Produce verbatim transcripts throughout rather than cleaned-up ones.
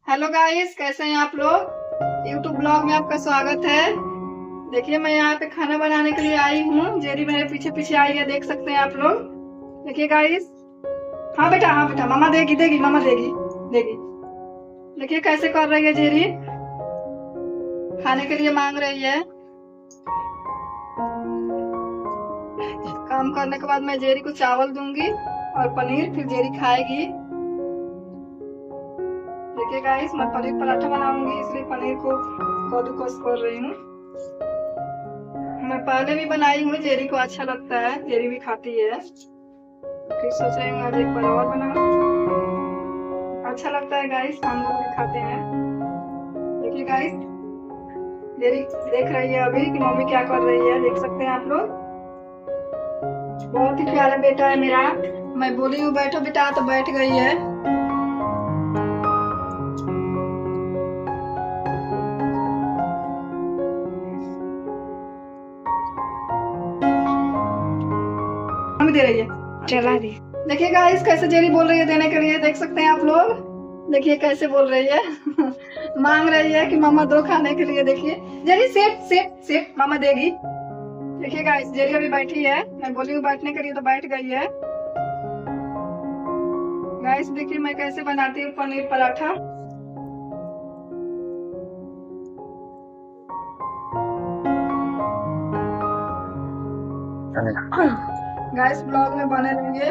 Hello guys, कैसे हैं आप लोग। यूट्यूब ब्लॉग में आपका स्वागत है। देखिए, मैं यहाँ पे खाना बनाने के लिए आई हूँ। जेरी मेरे पीछे पीछे आई है, देख सकते हैं आप लोग। देखिए गाइस। हाँ बेटा, हाँ बेटा, मामा देगी देगी मामा देगी देगी। देखिए कैसे कर रही है जेरी। खाने के लिए मांग रही है। काम करने के बाद मैं जेरी को चावल दूंगी और पनीर, फिर जेरी खाएगी। देखिए गाइस, मैं पनीर पराठा बनाऊंगी, इसलिए पनीर को कद्दूकस कर रही हूँ। मैं पहले भी बनाई हूँ, जेरी को अच्छा लगता है, जेरी भी खाती है। फिर सोच रही हूँ आज एक बार और बनाऊं। अच्छा लगता है गाइस, हम लोग भी खाते हैं। देखिए गाइस, जेरी देख रही है अभी कि मम्मी क्या कर रही है, देख सकते हैं आप लोग। बहुत ही प्यारा बेटा है मेरा। मैं बोली हूँ बैठो बेटा, तो बैठ गई है। मम्मी दे रही है, चला दी। देखिए गाइस, कैसे जेरी बोल रही है देने के लिए, देख सकते हैं आप लोग। देखिए कैसे बोल रही है मांग रही है कि मामा दो खाने के लिए। देखिए जेरी, सेट सेट सेट, मामा देगी। देखिए गाइस, जेरी अभी बैठी है, मैं बोली हूँ बैठने के लिए तो बैठ गई है। गाइस देखिए मैं कैसे बनाती हूँ पनीर पराठा। गाइस ब्लॉग में बने रहिए।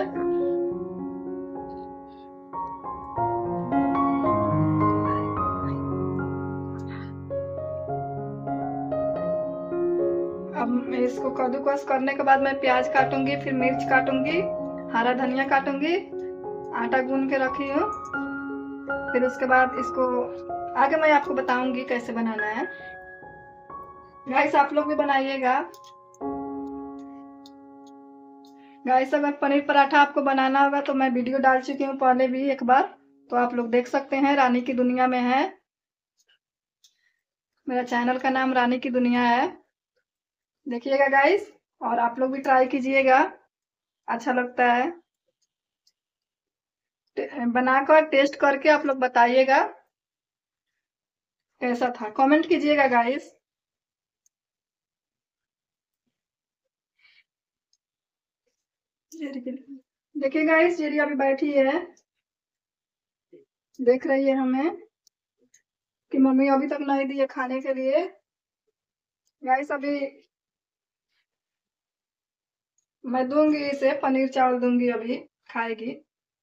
अब मैं इसको कद्दूकस करने के बाद मैं प्याज काटूंगी, फिर मिर्च काटूंगी, हरा धनिया काटूंगी। आटा गूंद के रखी हूँ। फिर उसके बाद इसको आगे मैं आपको बताऊंगी कैसे बनाना है। गाइस आप लोग भी बनाइएगा। गाइस अगर पनीर पराठा आपको बनाना होगा तो मैं वीडियो डाल चुकी हूँ पहले भी एक बार, तो आप लोग देख सकते हैं। रानी की दुनिया में है, मेरा चैनल का नाम रानी की दुनिया है। देखिएगा गाइस, और आप लोग भी ट्राई कीजिएगा, अच्छा लगता है। बनाकर टेस्ट करके आप लोग बताइएगा कैसा था, कमेंट कीजिएगा गाइस। देखिए गाइस, जेरी अभी बैठी है, देख रही है हमें कि मम्मी अभी तक नहीं दी है खाने के लिए। गाइस अभी मैं दूंगी इसे, पनीर चावल दूंगी, अभी खाएगी।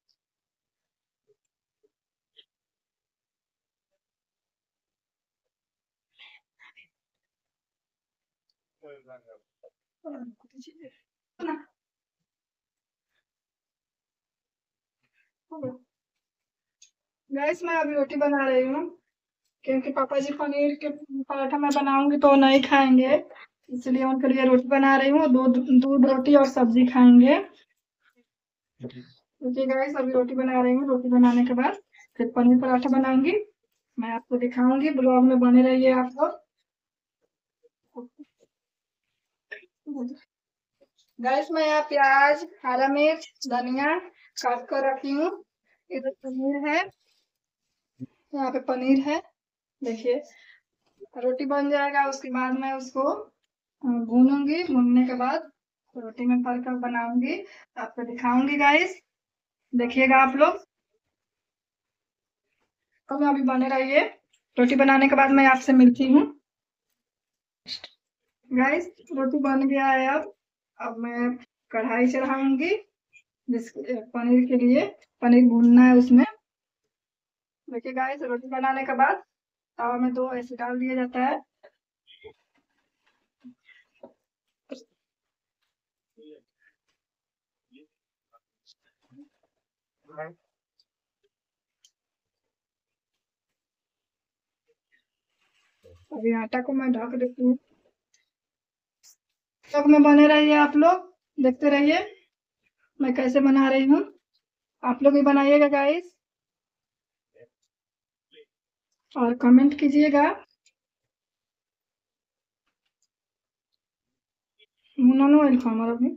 गाइस मैं अभी रोटी बना रही हूँ, क्योंकि पापा जी पनीर के पराठा मैं बनाऊंगी तो नहीं खाएंगे, इसलिए उनके लिए रोटी बना रही हूँ। दूध दूध रोटी और सब्जी खाएंगे। देखिए गाइस, अभी रोटी बना रही हूँ, रोटी बनाने के बाद फिर पनीर पराठा बनाऊंगी, मैं आपको दिखाऊंगी। ब्लॉग में बने रहिए आप लोग। गैस में यहाँ प्याज, हरा मिर्च, धनिया काट कर रखी हूँ। इधर पनीर है, यहाँ पे पनीर है। देखिए रोटी बन जाएगा, उसके बाद मैं उसको अ, भूनूंगी। भूनने के बाद रोटी में भर कर बनाऊंगी, आपको दिखाऊंगी गाइस। देखिएगा आप लोग, तो मैं अभी बने रहिए। रोटी बनाने के बाद मैं आपसे मिलती हूँ। गाइस रोटी बन गया है। अब अब मैं कढ़ाई चढ़ाऊंगी, जिस पनीर के लिए पनीर भूनना है उसमें। देखिए गाइस, रोटी बनाने के बाद तवा में दो ऐसे डाल दिया जाता है। अभी आटा को मैं ढक देती हूँ। तब में बने रहिए आप लोग, देखते रहिए मैं कैसे बना रही हूँ। आप लोग भी बनाइएगा गाइस, और कमेंट कीजिएगा। मुनानो ऑयल खामर अभी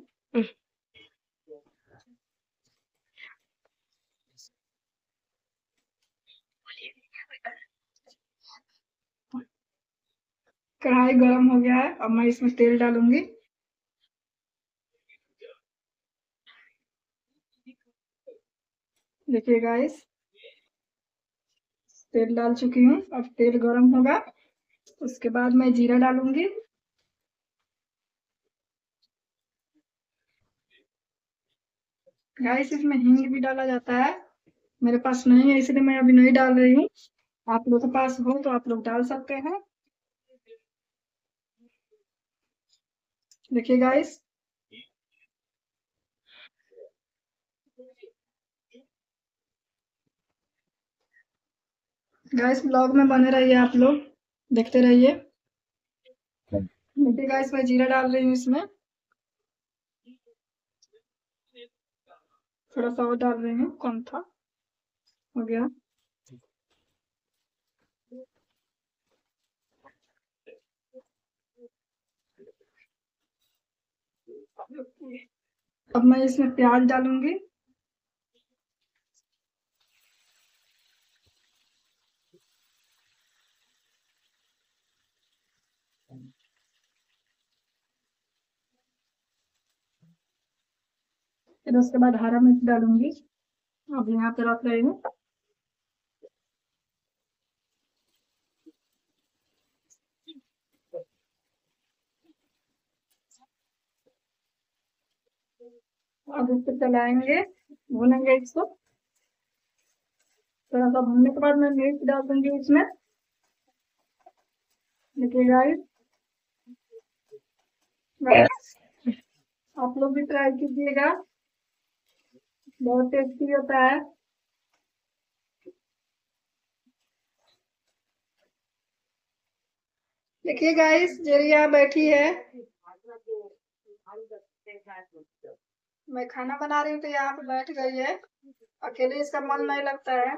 कढ़ाई गरम हो गया है, अब मैं इसमें तेल डालूंगी। देखिए गाइस, तेल डाल चुकी हूँ। अब तेल गरम होगा, उसके बाद मैं जीरा डालूंगी। गाइस, इसमें हींग भी डाला जाता है, मेरे पास नहीं है इसलिए मैं अभी नहीं डाल रही हूँ। आप लोगों के पास हो तो आप लोग डाल सकते हैं। देखिए गाइस, गाइस ब्लॉग में बने रहिए, आप लोग देखते रहिए। देखिए गाइस, मैं जीरा डाल रही हूँ इसमें, थोड़ा सा और डाल रही हूँ, कम था, हो गया। अब मैं इसमें प्याज डालूंगी। फिर उसके बाद हरा मिर्च डालूंगी, अब यहाँ पे रख रही हूँ। अब इसको चलाएंगे, भूनेंगे इसको। थोड़ा सा भूनने के बाद मैं मिर्च डाल दूंगी इसमें। देखिए गाइस, आप लोग भी ट्राई कीजिएगा, बहुत टेस्टी होता है। देखिए गाइस, जेरिया बैठी है, मैं खाना बना रही हूँ तो यहाँ पे बैठ गई है, अकेले इसका मन नहीं लगता है।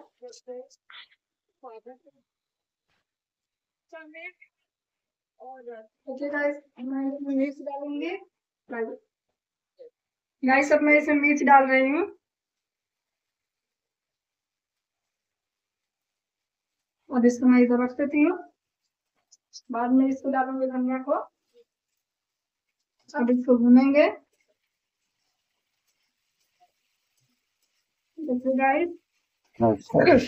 देखिए गाइस, मैं इसमें मिर्च डालूंगी। गाइस, अब मैं इसमें मिर्च डाल रही हूँ। अब इसको मैं इधर रख देती हूँ, बाद में इसको डालूंगी धनिया को। अब इसको भूनेंगे। देखिए गाइस,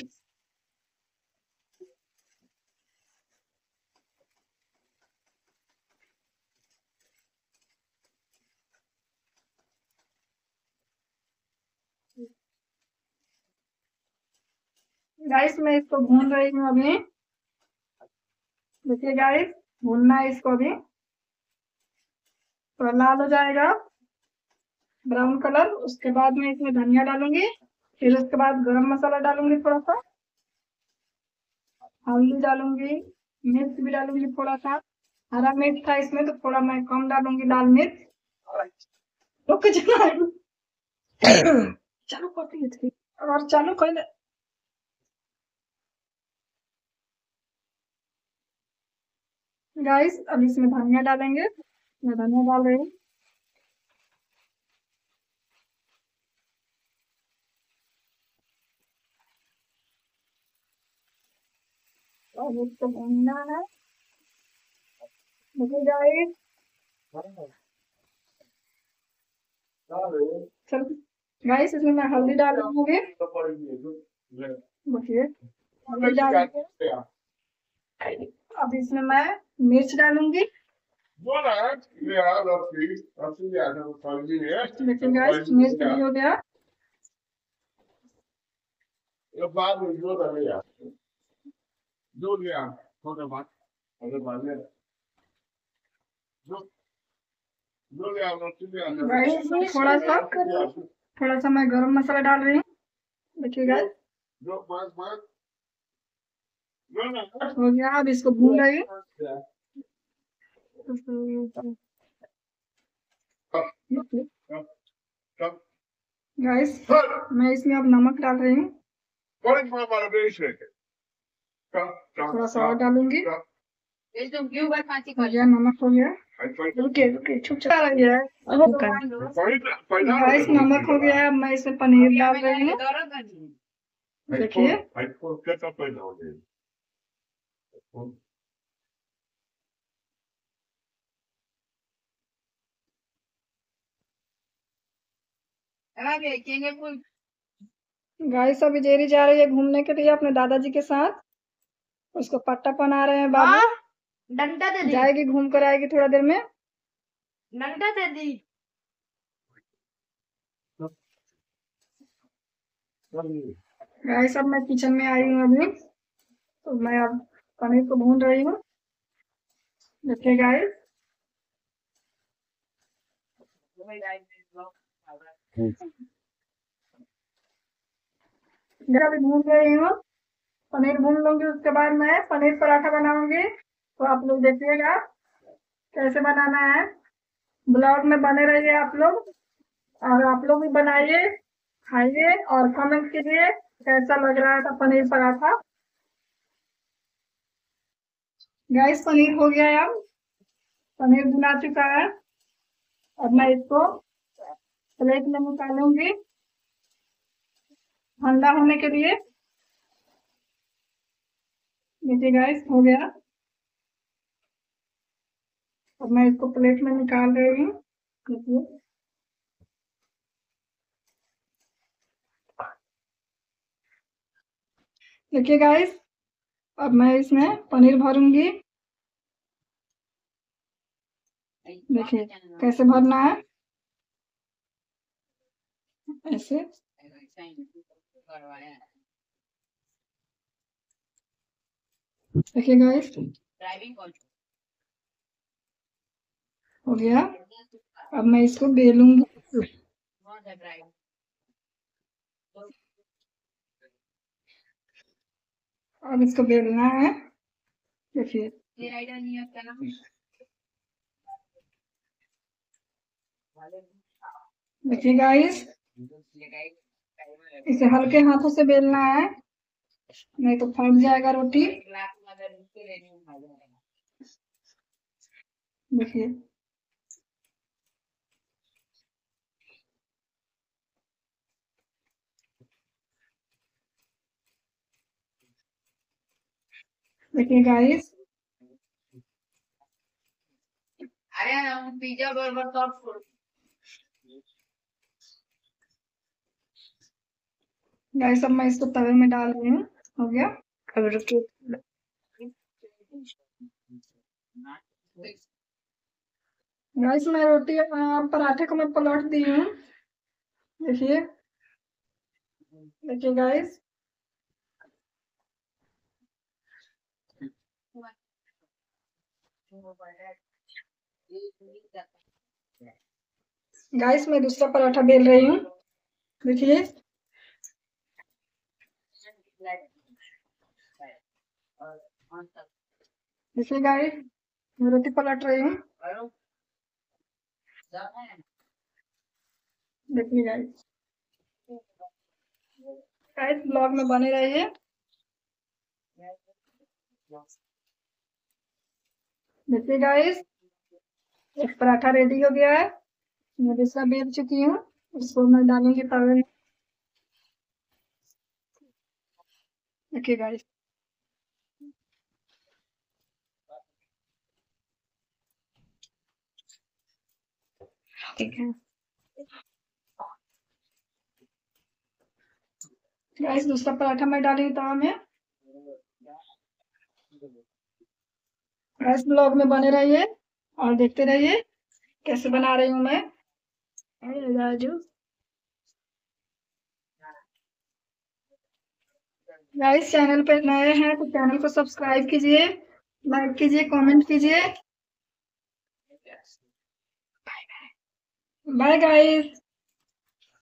गाइस मैं इसको भून रही हूँ अभी। देखिए गाइस, भूनना है इसको अभी, थोड़ा लाल हो जाएगा, ब्राउन कलर। उसके बाद में इसमें धनिया डालूंगी, फिर उसके बाद गरम मसाला डालूंगी, थोड़ा सा हल्दी डालूंगी, मिर्च भी डालूंगी थोड़ा सा। हरा मिर्च था इसमें तो थोड़ा मैं कम डालूंगी, लाल मिर्च। रुक जाना चालू करती है और चालू कर ले। गाइस, अब इसमें धनिया डालेंगे, मैं धनिया डाल रही हूँ। और इसको भूनना है। देखिए गाइस, चल गाइस, इसमें मैं हल्दी डाल दूंगी। देखिए, हल्दी डाल के अब इसमें मैं मिर्च डालूंगी। देखिए गाइस, मिर्च भी हो गया। गाइस, थोड़ा सा थोड़ा सा मैं गरम मसाला डाल रही हूँ। देखिए गाइस, हो गया। अब इसको भून रही हूँ। गाइस, मैं इसमें अब नमक डाल रही हूँ, थोड़ा सा और डालूंगी। हो गया, नमक हो गया। रुके रुके छुप छुपा रही है। गाइस, नमक हो गया है, अब मैं इसमें पनीर डाल रही हूँ। देखिए गाइस, अभी जेरी जा रही है घूमने के लिए अपने दादाजी के साथ। उसको पट्टा पहना रहे हैं बाबू। डंडा दे दी, जाएगी, घूम कर आएगी थोड़ा देर में। डंडा दे दी। गाइस, अब मैं किचन में आई हूँ अभी, तो मैं अब पनीर को भून रही हूँ। देखिए गाइस, अभी भून रही हूँ। पनीर भून लूंगी, उसके बाद मैं पनीर पराठा बनाऊंगी। तो आप लोग देखिएगा कैसे बनाना है। ब्लॉग में बने रहिए आप लोग, और आप लोग भी बनाइए, खाइए और कमेंट कीजिए कैसा लग रहा था पनीर पराठा। गाइस, पनीर हो गया है। अब पनीर भुना चुका है। अब मैं इसको प्लेट में निकालूंगी ठंडा होने के लिए। देखिए गाइस, हो गया। अब मैं इसको प्लेट में निकाल रही हूँ। देखिए, देखिए गाइस, अब मैं इसमें पनीर भरूंगी। देखिए कैसे भरना है, ऐसे। देखिए गाइस, हो गया। अब मैं इसको बेलूंगी। अब इसको बेलना है। देखिए, देखिए गाइस, इसे हल्के हाथों से बेलना है, नहीं तो फट जाएगा रोटी। देखिए, देखिए गाइस, पिज्जा बर्गर सब गाइस, अब मैं इसको तवे में डाल रही हूँ। हो गया। अब रुकिए गाइस, मैं रोटी पराठे को मैं पलट दी हूँ। देखिए, देखिए गाइस, गाइस मैं दूसरा पराठा बेल रही हूँ। देखिए, देखिए गाइस, मैं रोटी पलट रही हूँ। देखिए गाइस, गाइस ब्लॉग में बने रहिए। देखिए गाइस, एक पराठा रेडी हो गया है। मैं दूसरा बेल चुकी हूँ, इसको मैं डालूंगी तवे में। देखिए गाइस, ठीक है गाइस, दूसरा पराठा मैं डाली तवा में। गाइस ब्लॉग में बने रहिए और देखते रहिए कैसे बना रही हूँ मैं। राजू गाइस, चैनल पे नए हैं तो चैनल को सब्सक्राइब कीजिए, लाइक कीजिए, कमेंट कीजिए। Bye guys.